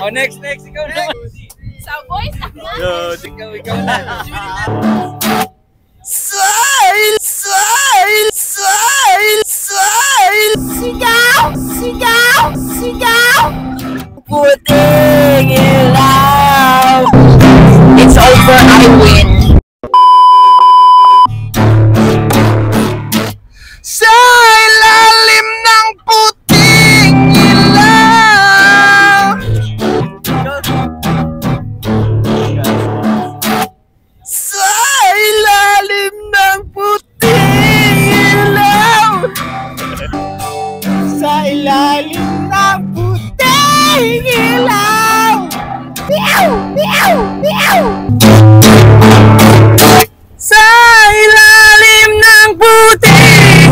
Oh, next, ikaw na. Sa voice Ikaw na. Smile! Sigaw! Puting ilaw. It's over, I win. Sa ilalim ng puting ilaw. Sa ilalim ng puting ilaw. Sa ilalim ng puting ilaw. Meow! Meow! Meow! Sa ilalim ng puting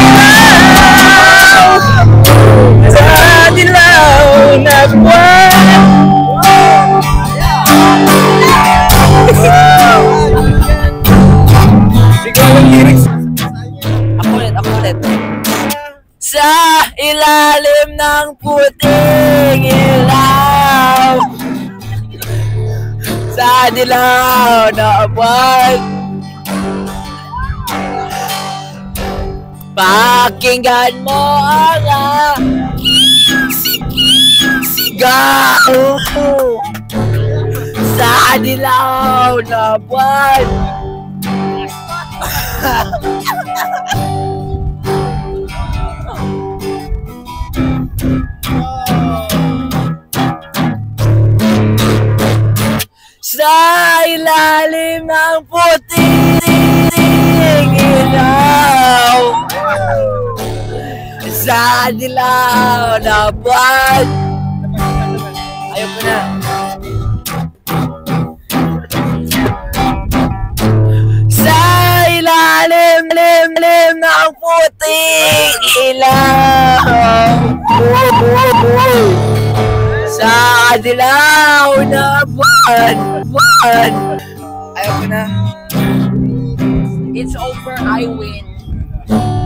ilaw. Sa dilaw na buwan. Ako ulit. Sa ilalim ng puting ilaw. Sa dilaw na buwan. Pakinggan mo ang sigaw. Sa dilaw na buwan. Sa ilalim ng puting ilaw. Sa dilaw na buwan. Ayaw ko na. Sa ilalim ng puting ilaw. Sa dilaw na buwan. Ayaw ko na. It's over, I win.